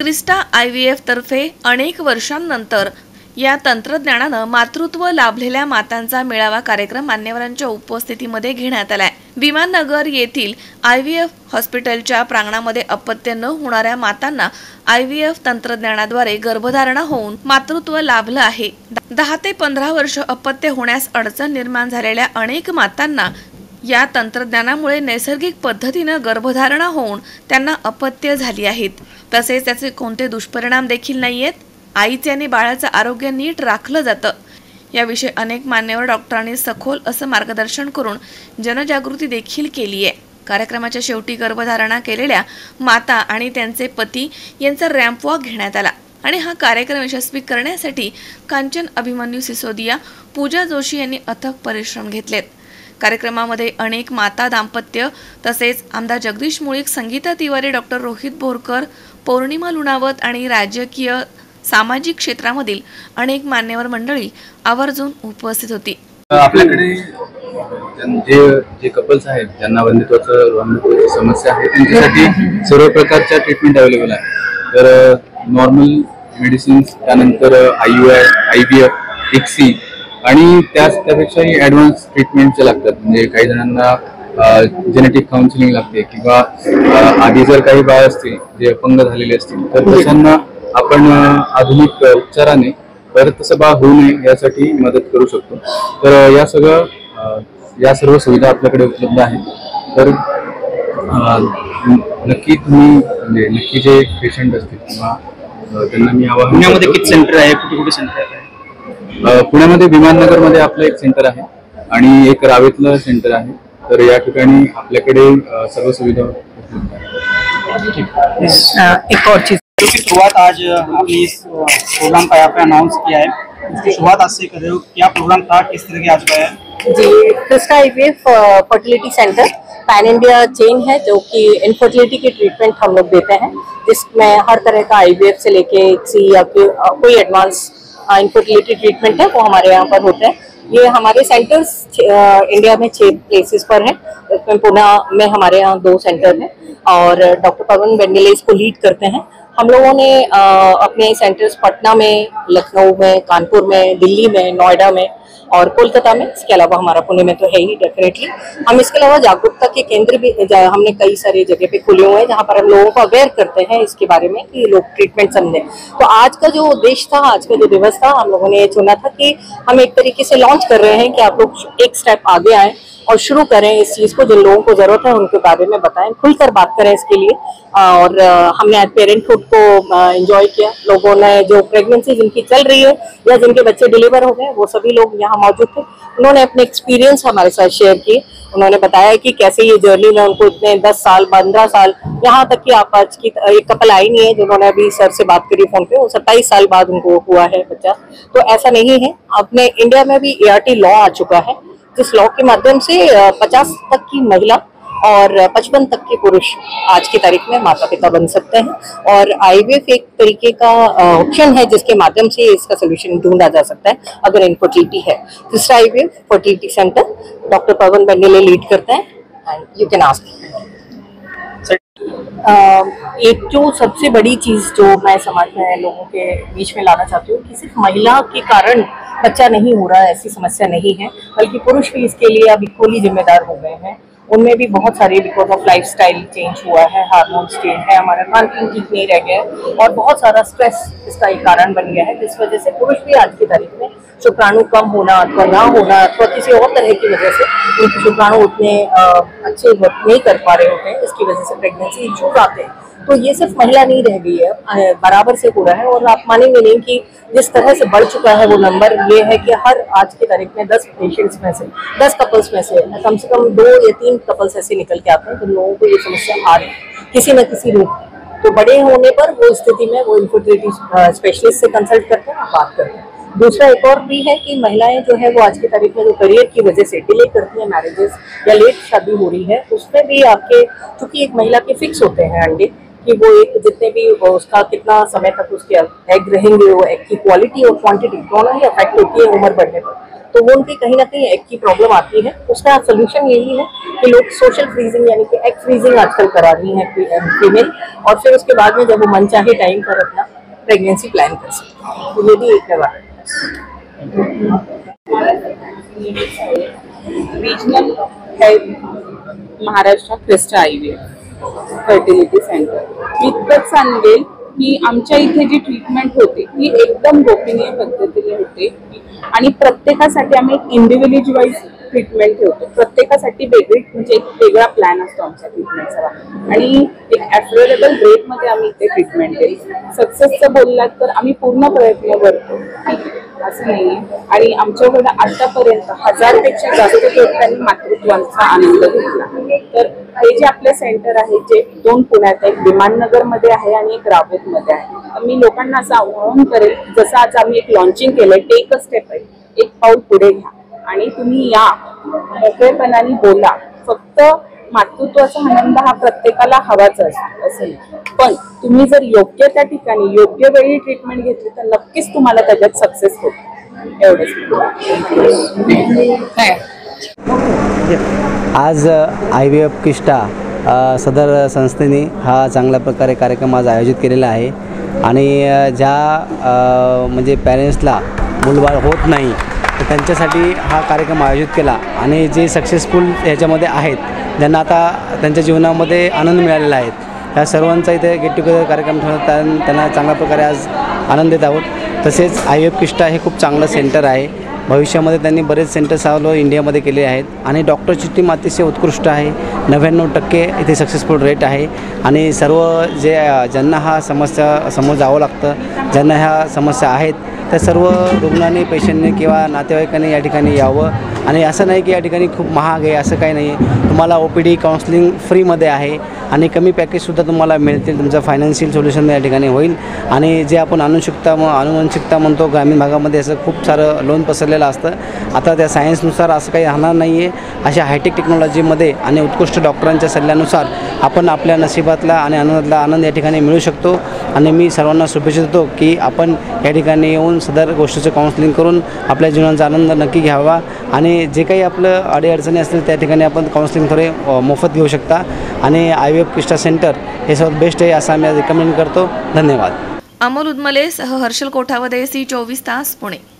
Crysta IVF तर्फे अनेक वर्षांनंतर या तंत्रज्ञानानं मातृत्व लाभलेल्या मातांचा मेळावा कार्यक्रम मान्यवरांच्या उपस्थितीमध्ये घेण्यात आलाय। विमाननगर येथील IVF हॉस्पिटलच्या प्रांगणामध्ये अपत्य न होणाऱ्या मातांना IVF तंत्रज्ञानाद्वारे गर्भधारणा होऊन मातृत्व लाभलं आहे। 10 ते 15 वर्ष अपत्य होण्यास अडचण निर्माण झालेल्या अनेक मातांना या तंत्रज्ञानामुळे नैसर्गिक पद्धतीने गर्भधारणा होऊन त्यांना अपत्य झाली आहेत। तसेच त्याचे कोणते दुष्परिणाम देखील नाहीयेत। आईचे आणि बाळाचं आरोग्य नीट राखलं जातं। याविषयी अनेक मान्यवर डॉक्टरांनी सखोल असं मार्गदर्शन करून जनजागृती देखील केली आहे। कार्यक्रमाच्या शेवटी गर्भधारणा केलेल्या माता आणि त्यांचे पती यांचा रॅम्प वॉक घेण्यात आला आणि हा कार्यक्रम यशस्वी करण्यासाठी कांचन अभिमन्यू सिसोदिया, पूजा जोशी यांनी अथक परिश्रम घेतलेत। कार्यक्रमामध्ये अनेक माता दाम्पत्य तसेच आमदार जगदीश मुळीक, संगीता तिवारी, डॉक्टर रोहित बोरकर, पौर्णिमा लुणावत आणि राजकीय सामाजिक क्षेत्रामधील अनेक मान्यवर मंडळी आवर्जून उपस्थित होती। आपल्याकडे जे कपल्स आहेत ज्यांना वंध्यत्वाची समस्या आहे त्यांच्यासाठी सर्व प्रकारच्या ट्रीटमेंट अवेलेबल आहे। तर नॉर्मल मेडिसिन्स, त्यानंतर IUI, IVF, ICSI आणि त्यापेक्षाही ॲडव्हान्स ट्रीटमेंटचे लागतात। म्हणजे काही जणांना जेनेटिक काउन्सिलिंग लागते किंवा आधी जर काही बाळ असतील जे अपंग झालेले असतील तर तशांना आपण आधुनिक उपचाराने परत तसं बाळ होऊ नये यासाठी मदत करू शकतो। तर या सर्व सुविधा आपल्याकडे उपलब्ध आहेत। तर नक्की तुम्ही म्हणजे नक्की जे पेशंट असतील किंवा त्यांना मी आवाहन, पुण्यामध्ये किती सेंटर आहे, कुठे सेंटर आहे? पुण्यामध्ये विमाननगरमध्ये आपलं एक सेंटर आहे आणि एक रावेतलं सेंटर आहे। तर या ठिकाणी आपल्याकडे सर्व सुविधा उपलब्ध आहेत। एक और चीज की शुरुआत आज आपने इस प्रोग्राम का यहाँ पे अनाउंस किया है, इसकी शुरुआत आज से कर रहे हो, क्या प्रोग्राम था, किस तरह के आज का है? जी, Crysta IVF fertility centre pan India chain है जो कि इनफर्टिलिटी की ट्रीटमेंट हम लोग देते हैं, जिसमें हर तरह का IVF से लेके ICSI या कोई एडवांस इनफर्टिलिटी ट्रीटमेंट है वो हमारे यहाँ पर होते हैं। ये हमारे सेंटर्स इंडिया में 6 प्लेसेस पर हैं। इसमें पुणे में हमारे यहाँ 2 सेंटर हैं और डॉक्टर पवन बेंडेले इसको लीड करते हैं। हम लोगों ने अपने सेंटर्स पटना में, लखनऊ में, कानपुर में, दिल्ली में, नोएडा में और कोलकाता में, इसके अलावा हमारा पुणे में तो है ही डेफिनेटली। हम इसके अलावा जागरूकता के केंद्र भी हमने कई सारी जगह पे खुले हुए हैं जहाँ पर हम लोगों को अवेयर करते हैं इसके बारे में कि लोग ट्रीटमेंट समझें। तो आज का जो उद्देश्य था, आज का जो दिवस था, हम लोगों ने ये चुना था कि हम एक तरीके से लॉन्च कर रहे हैं कि आप लोग एक स्टेप आगे आए और शुरू करें इस चीज़ को। जिन लोगों को जरूरत है उनके बारे में बताएं, खुलकर बात करें इसके लिए। और हमने आज पेरेंटहुड को एंजॉय किया। लोगों ने जो प्रेगनेंसी जिनकी चल रही है या जिनके बच्चे डिलीवर हो गए वो सभी लोग यहाँ मौजूद थे। उन्होंने अपने एक्सपीरियंस हमारे साथ शेयर किए। उन्होंने बताया कि कैसे ये जर्नी में उनको इतने 10 साल 15 साल, यहाँ तक कि आप आज की एक कपल आई नहीं है जिन्होंने अभी सर से बात करी फोन पे, वो 27 साल बाद उनको हुआ है बच्चा। तो ऐसा नहीं है। अपने इंडिया में भी ART लॉ आ चुका है, जिस लॉ के माध्यम से 50 तक की महिला और 55 तक के पुरुष आज की तारीख में माता पिता बन सकते हैं। और IVF एक तरीके का ऑप्शन है जिसके माध्यम से इसका सोल्यूशन ढूंढा जा सकता है अगर इनफर्टिलिटी है। Crysta IVF fertility centre doctor Pawan Bendele lead करते हैं एंड यू कैन आस्क। एक जो सबसे बड़ी चीज जो मैं समाज में लोगों के बीच में लाना चाहती हूँ कि सिर्फ महिला के कारण बच्चा नहीं हो रहा, ऐसी समस्या नहीं है, बल्कि पुरुष भी इसके लिए अब इक्वली जिम्मेदार हो गए हैं। उनमें भी बहुत सारे बिकॉज ऑफ लाइफस्टाइल चेंज हुआ है, हार्मोन्स चेंज है, हमारा खान पीन ठीक नहीं रह गया है और बहुत सारा स्ट्रेस इसका एक कारण बन गया है, जिस वजह से पुरुष भी आज की तारीख में शुक्राणु कम होना अथवा ना होना अथवा किसी और तरह की वजह से उनके शुक्राणु उतने अच्छे वर्क नहीं कर पा रहे होते हैं, इसकी वजह से प्रेगनेंसी इश्यूज आते हैं। तो ये सिर्फ महिला नहीं रह गई है, बराबर से हो रहा है। और आप मानेंगे नहीं कि जिस तरह से बढ़ चुका है वो नंबर, ये है कि हर आज की तारीख में 10 पेशेंट्स में से 10 कपल्स में से कम 2 या 3 कपल्स ऐसे निकल के आते हैं जिन लोगों को ये समस्या आ रही है किसी न किसी रूप में। तो बड़े होने पर वो स्थिति में वो इनफर्टिलिटी स्पेशलिस्ट से कंसल्ट करते हैं और बात करते हैं। दूसरा एक और भी है कि महिलाएं जो है वो आज की तारीख में जो करियर की वजह से डिले करती हैं मैरिजेस या लेट शादी हो रही है, उसमें भी आपके चूंकि एक महिला के फिक्स होते हैं अंडे कि वो एक जितने भी उसका कितना समय तक उसके एग रहेंगे, वो एग की क्वालिटी और क्वांटिटी दोनों ही अफेक्ट होती है उम्र बढ़ने पर। तो वो उनकी कहीं ना कहीं एग की प्रॉब्लम आती है। उसका सोल्यूशन यही है कि लोग सोशल फ्रीजिंग यानी कि एग फ्रीजिंग आजकल करा रही है फीमेल, और फिर उसके बाद में जब वो मनचाहे टाइम पर अपना प्रेगनेंसी प्लान कर सकते हैं। तो ये भी एक है बात। Regional health Maharashtra Crysta IVF fertility centre. मी इतकंच सांगेल की आमच्या इथे जी ट्रीटमेंट होते ती एकदम गोपनीय पद्धतीने होते आणि प्रत्येकासाठी आम्ही एक इंडिव्हिज्युअल ट्रीटमेंट ठेवतो. प्रत्येकासाठी वेगळी म्हणजे एक वेगळा प्लॅन असतो आमच्या ट्रीटमेंटचा आणि एक अफोर्डेबल रेटमध्ये आम्ही इथे ट्रीटमेंट देतो. सक्सेसचं बोललात तर आम्ही पूर्ण प्रयत्न करतो, असं नाही. आणि आमच्याकडे आतापर्यंत 1000पेक्षा जास्त लोकांनी मातृत्वाचा आनंद घेतला. तर हे जे आपले सेंटर आहे जे 2 पुण्यात, एक विमाननगरमध्ये आहे आणि एक रावेतमध्ये आहे. तर मी लोकांना असं आवाहन करेल, जसं आज आम्ही एक लॉन्चिंग केलंय, टेक अ स्टेप आहे, एक पाऊल पुढे घ्या आणि तुम्ही या मोकळेपणाने बोला. फक्त मातृत्वाचा आनंद हा प्रत्येकाला हवाच असतो असं नाही, पण तुम्ही जर योग्य त्या ठिकाणी योग्य वेळी ट्रीटमेंट घेतली तर नक्कीच तुम्हाला त्याच्यात सक्सेस होतो. एवढंच. आज IVF किष्टा सदर संस्थेने हा चांगल्या प्रकारे कार्यक्रम आज आयोजित केलेला आहे आणि ज्या म्हणजे पॅरेंट्सला मुलबाळ होत नाही तर त्यांच्यासाठी हा कार्यक्रम आयोजित केला आणि जे सक्सेसफुल ह्याच्यामध्ये आहेत, ज्यांना आता त्यांच्या जीवनामध्ये आनंद मिळालेला आहे, ह्या सर्वांचा इथे गेट टुगेदर कार्यक्रम ठेवून त्यांना चांगल्या प्रकारे आज आनंद देत आहोत. तसेच IVF किष्टा हे खूप चांगलं सेंटर आहे. भविष्यामध्ये त्यांनी बरेच सेंटर्स ऑल इंडियामध्ये केले आहेत आणि डॉक्टरची टीम अतिशय उत्कृष्ट आहे. 99% इथे सक्सेसफुल रेट आहे आणि सर्व ज्यांना हा समस्या समोर जावं लागतं, ज्यांना ह्या समस्या आहेत, त्या सर्व रुग्णांनी, पेशंटने किंवा नातेवाईकांनी या ठिकाणी यावं. आणि असं नाही की या ठिकाणी खूप महाग आहे, असं काही नाही आहे. तुम्हाला OPD काउन्सिलिंग फ्रीमध्ये आहे आणि कमी पॅकेजसुद्धा तुम्हाला मिळतील. तुमचं फायनान्शियल सोल्युशन या ठिकाणी होईल आणि जे आपण अनुवंशिकता म्हणतो, ग्रामीण भागामध्ये असं खूप सारं लोन पसरलेलं असतं. आता त्या सायन्सनुसार असं काही राहणार नाही आहे. अशा हायटेक टेक्नॉलॉजीमध्ये आणि उत्कृष्ट डॉक्टरांच्या सल्ल्यानुसार आपण आपल्या नशिबातला आणि आनंदातला आनंद या ठिकाणी मिळू शकतो. आणि मी सर्वांना शुभेच्छा देतो की आपण या ठिकाणी येऊन सदर गोष्टीचं काउन्सिलिंग करून आपल्या जीवनाचा आनंद नक्की घ्यावा आणि जे काही आपलं अडीअडचणी असतील त्या ठिकाणी आपण काउन्सिलिंग थोडे मोफत घेऊ शकता. आणि IVF किष्टा सेंटर हे सर्वात बेस्ट आहे असं आम्ही रिकमेंड करतो. धन्यवाद. अमोल उदमले सह हर्षल कोठावदे, C24 तास, पुणे.